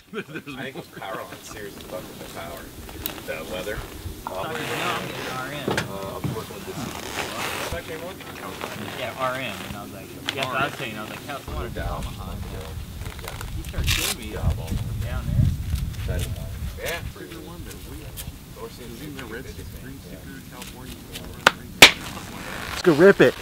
I think it was power line. Seriously, fucking the power. The leather. I'm getting RN. I'll be working with this. What's that game one? Yeah, RN. And I was like, yes, I was saying, I was like, California. You started killing me down there. Yeah. Sticker one that we in the red green sticker California. Let's go rip it.